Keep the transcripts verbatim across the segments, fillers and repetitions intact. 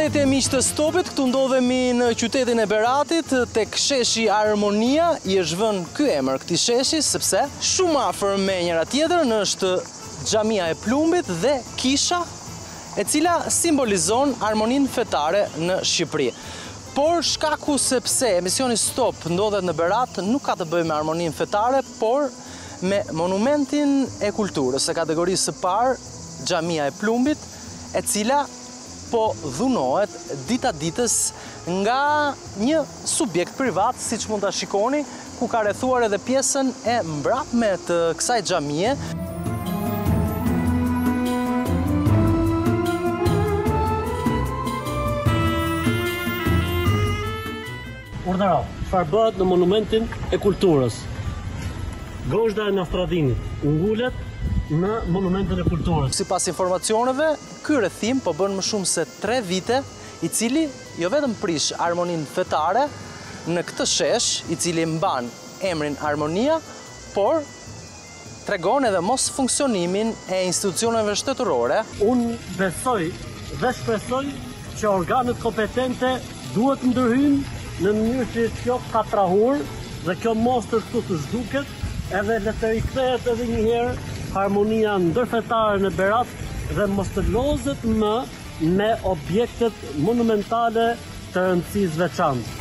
Përshëndetje miq të Stopit, këtu ndodhemi në qytetin e Beratit, tek sheshi Armonia. I është vënë ky emër këtij sheshi sepse shumë afër me njëra tjetrën është xhamia e Plumbit dhe kisha e cila simbolizon harmoninë fetare në Shqipëri. Por shkaku sepse emisioni Stop ndodhet në Berat nuk ka të bëjë me harmoninë fetare, por me monumentin e kulturës, e kategorisë së parë, xhamia e Plumbit, e cila po dhunohet dita ditës nga një subjekt privat, siç mund ta shikoni, ku ka rrethuar edhe pjesën e mbrapme të kësaj xhamie. Urdhëro, çfarë bëhet në monumentin e kulturës? Gozhda e Nastradinit ngullet në monumentin e kulturës. Sipas informacioneve, ky rrethim po bën më shumë se tre vite, i cili jo vetëm prish harmoninë fetare në këtë shesh, i cili mban emrin Armonia, por tregon edhe mos funksionimin e institucioneve shtetërore. Unë besoj dhe shpresoj që organet kompetente duhet ndërhyjnë në mënyrë që kjo ka trahur dhe kjo mos të shtu të zhduket, edhe le të rikthehet edhe një herë harmonia ndërfetare në Berat dhe mos të lozet më me objektet monumentale të rëndësisë veçantë.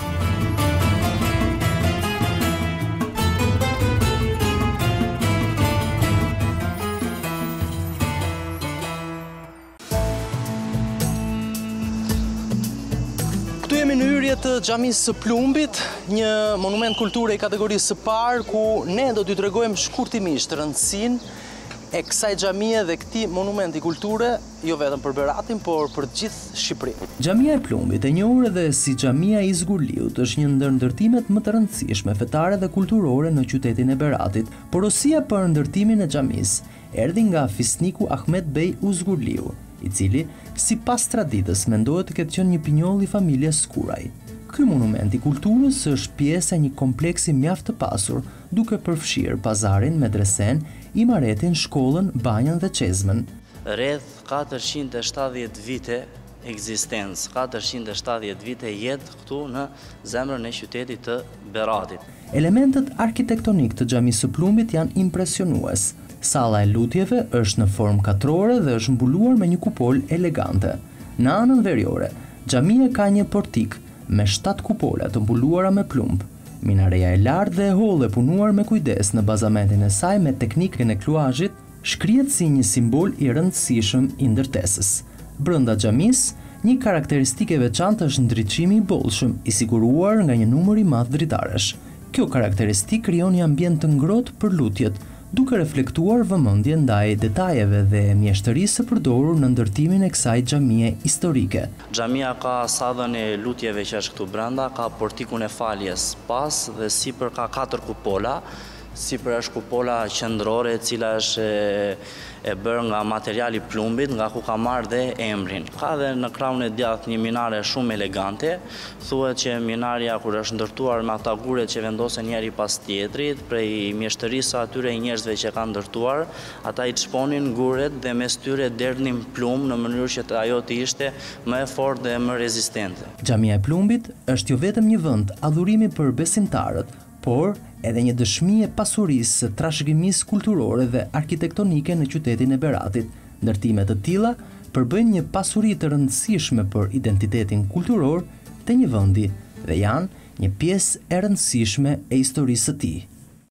Këtu jemi në hyrje të xhamisë së Plumbit, një monument kulture i kategorisë së parë, ku ne do t'ju tregojmë shkurtimisht rëndësinë e kësaj xhamie dhe këtij monumenti kulture, jo vetëm për Beratin, por për të gjithë Shqipërinë. Xhamia e Plumbit, e njohur edhe si xhamia i Zgurliut, është një ndër ndërtimet më të rëndësishme fetare dhe kulturore në qytetin e Beratit. Porosia për ndërtimin e xhamisë erdhi nga fisniku Ahmet Bey Uzgurliu, i cili, sipas traditës, mendohet të ketë qenë një pinjoll i familjes Skuraj. Ky monument i kulturës është pjesë e një kompleksi mjaft të pasur, duke përfshirë pazarin, medresen, imaretin, shkollën, banjën dhe çezmën. Rreth katërqind e shtatëdhjetë vite ekzistencë, katërqind e shtatëdhjetë vite jetë këtu në zemrën e qytetit të Beratit. Elementet arkitektonik të xhamisë së Plumbit janë impresionues. Salla e lutjeve është në formë katrore dhe është mbuluar me një kupol elegante. Në anën veriore, xhamia ka një portik me shtatë kupola të mbuluara me plumb. Minareja e lartë dhe e hollë e punuar me kujdes në bazamentin e saj me teknikën e kluazhit shkrihet si një simbol i rëndësishëm i ndërtesës. Brenda xhamisë, një karakteristikë e veçantë është ndriçimi i bollshëm, i siguruar nga një numër i madh dritaresh. Kjo karakteristikë krijon një ambient të ngrohtë për lutjet, duke reflektuar vëmendje ndaj detajeve dhe mjeshtërisë së përdorur në ndërtimin e kësaj xhamie historike. Xhamia ka sadhën e lutjeve që është këtu brenda, ka portikun e faljes pas dhe sipër ka katër kupola. Sipër është kupola qendrore, e cila është e, e bërë nga materiali plumbit, nga ku ka marrë dhe emrin. Ka dhe në krahun e djathtë një minare shumë elegante. Thuhet që minarja kur është ndërtuar me ata guret që vendosen njëri pas tjetrit, prej mjeshtërisë atyre njerëzve që kanë ndërtuar, ata i çponin guret dhe mes tyre derdhnin plumb në mënyrë që ajo të ishte më e fortë dhe më rezistente. Xhamia e Plumbit është jo vetëm një vend adhurimi për besimtarët, por edhe një dëshmi e pasurisë së trashëgimisë kulturore dhe arkitektonike në qytetin e Beratit. Ndërtime të tilla përbëjnë një pasuri të rëndësishme për identitetin kulturor të një vendi dhe janë një pjesë e rëndësishme e historisë së tij.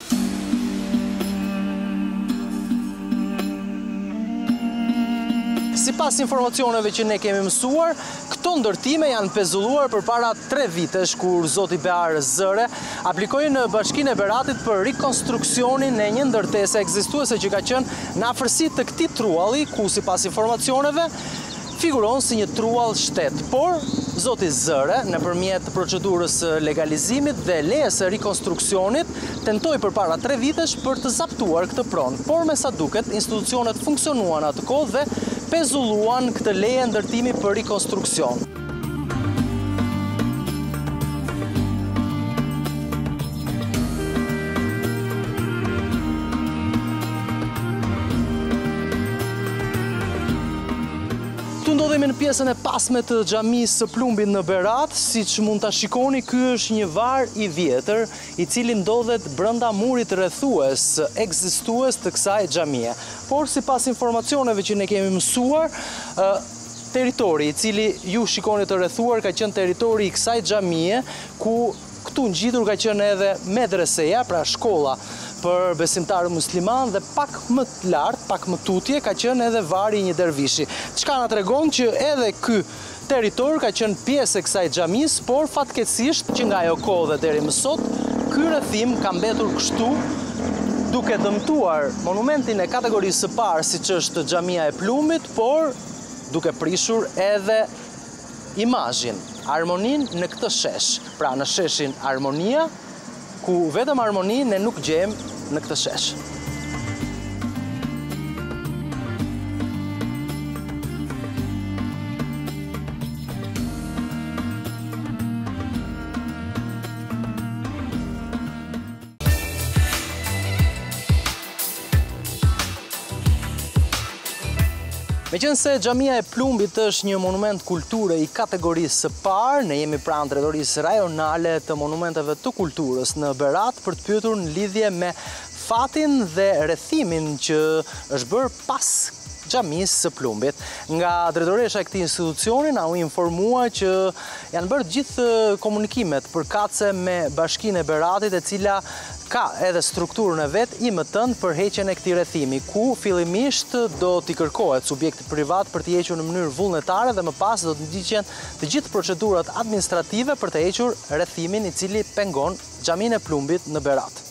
Sipas informacioneve që ne kemi mësuar, këto ndërtime janë pezulluar përpara tre vitesh, kur zoti Bear Zëre aplikoi në Bashkinë e Beratit për rikonstruksionin e një ndërtese ekzistuese që ka qenë në afërsi të këtij trualli, ku sipas informacioneve figuron si një truall shtet. Por zoti Zëre, nëpërmjet procedurës së legalizimit dhe lejes së rikonstruksionit, tentoi përpara tre vitesh për të zaptuar këtë pronë. Por me sa duket, institucionet funksionuan atë kohë dhe pezulluan këtë leje ndërtimi për rikonstruksion. Jemi në pjesën e pasme të xhamisë së Plumbit në Berat. Siç mund ta shikoni, ky është një var i vjetër i cili ndodhet brenda murit rrethues ekzistues të kësaj xhamie. Por sipas informacioneve që ne kemi mësuar, territori i cili ju shikoni të rrethuar ka qenë territori i kësaj xhamie, ku këtu ngjitur ka qenë edhe medreseja, pra shkolla për besimtarë musliman, dhe pak më të lartë, pak më tutje, ka qenë edhe vari i një dervishi. Çka na tregon që edhe ky territor ka qenë pjesë e kësaj xhamis, por fatkeqësisht që nga ajo kohë dhe deri më sot, ky rrethim ka mbetur kështu, duke dëmtuar monumentin e kategorisë së parë, siç është xhamia e Plumbit, por duke prishur edhe imazhin, harmonin në këtë shesh. Pra në sheshin Harmonia, ku vetëm harmoni ne nuk gjejmë në këtë shesh. Meqense xhamia e Plumbit është një monument kulture i kategorisë së parë, ne jemi pranë drejtorisë rajonale të monumenteve të kulturës në Berat për të pyetur në lidhje me fatin dhe rrethimin që është bërë pas xhamisë së Plumbit. Nga drejtoresha e këtij institucioni na u informua që janë bërë gjithë komunikimet përkatëse me Bashkinë e Beratit, e cila ka edhe strukturën e vet I M T-n për heqjen e këtij rrethimi, ku fillimisht do t'i kërkohet subjektit privat për t'i hequr në mënyrë vullnetare dhe më pas do të ndiqen të gjithë procedurat administrative për të hequr rrethimin I cili pengon xhaminë e Plumbit në Berat.